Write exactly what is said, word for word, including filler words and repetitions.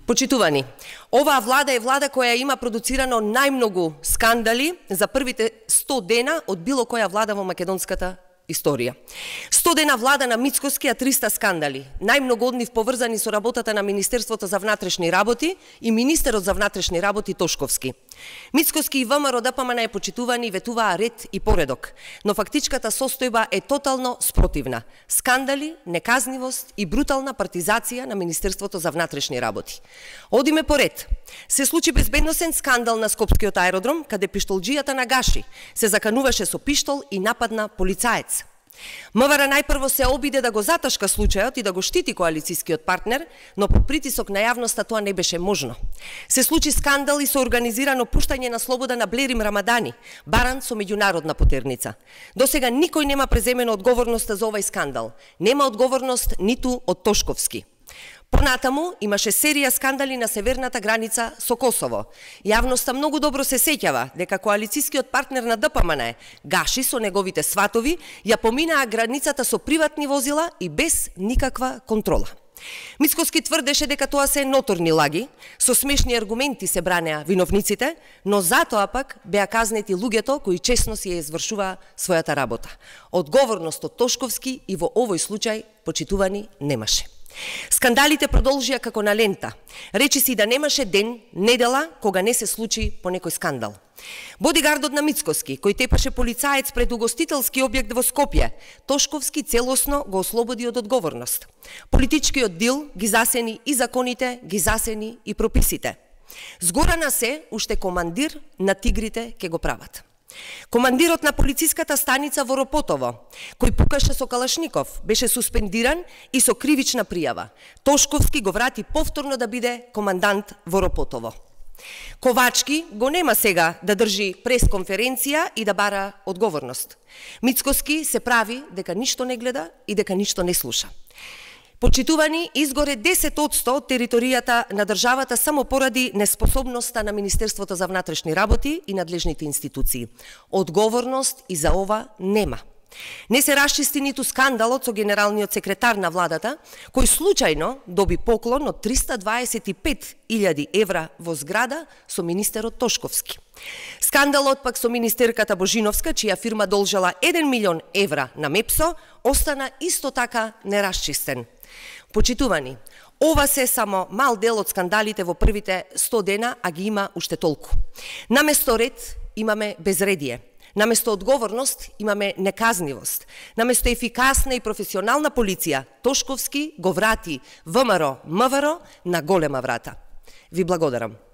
Почитувани, оваа влада е влада која има продуцирано најмногу скандали за првите сто дена од било која влада во македонската историја. сто дена влада на Мицкоски, а триста скандали. Најмногу од нив поврзани со работата на Министерството за внатрешни работи и министерот за внатрешни работи Тошковски. Мицкоски и ВМРО ДПМН е почитувани, ветуваа ред и поредок, но фактичката состојба е тотално спротивна. Скандали, неказнивост и брутална партизација на Министерството за внатрешни работи. Одиме поред. Се случи безбедносен скандал на Скопскиот аеродром, каде пиштолџијата на Гаши се закануваше со пиштол и нападна полицаец. МВР најпрво се обиде да го заташка случајот и да го штити коалицијскиот партнер, но по притисок на јавноста тоа не беше можно. Се случи скандал и со организирано пуштање на слобода на Блерим Рамадани, баран со меѓународна потерница. Досега никој нема преземено одговорноста за овај скандал. Нема одговорност ниту од Тошковски. Понатаму имаше серија скандали на северната граница со Косово. Јавноста многу добро се сеќава дека коалицијскиот партнер на ДПМН, Гаши со неговите сватови, ја поминаа границата со приватни возила и без никаква контрола. Мицкоски тврдеше дека тоа се ноторни лаги, со смешни аргументи се бранеа виновниците, но затоа пак беа казнети луѓето кои честно си ја извршуваа својата работа. Одговорност од Тошковски и во овој случај почитувани немаше. Скандалите продолжија како на лента. Речи си да немаше ден, недела, кога не се случи по некој скандал. Бодигардот на Мицкоски, кој тепаше полицаец пред угостителски објект во Скопје, Тошковски целосно го ослободи од одговорност. Политичкиот дил ги засени и законите, ги засени и прописите. Згора на се, уште командир на тигрите ке го прават. Командирот на полициската станица во Ропотово, кој пукаше со калашников, беше суспендиран и со кривична пријава. Тошковски го врати повторно да биде командант во Ропотово. Ковачки го нема сега да држи пресконференција и да бара одговорност. Мицкоски се прави дека ништо не гледа и дека ништо не слуша. Почитувани, изгоре десет одсто од територијата на државата само поради неспособноста на Министерството за внатрешни работи и надлежните институции. Одговорност и за ова нема. Не се расчисти ниту скандалот со генералниот секретар на владата, кој случајно доби поклон од триста дваесет и пет илјади евра во зграда со министерот Тошковски. Скандалот пак со министерката Божиновска, чија фирма должела еден милион евра на Мепсо, остана исто така нерасчистен. Почитувани, ова се само мал дел од скандалите во првите сто дена, а ги има уште толку. Наместо ред имаме безредие. Наместо одговорност имаме неказнивост. Наместо ефикасна и професионална полиција, Тошковски го врати ВМРО, МВР на голема врата. Ви благодарам.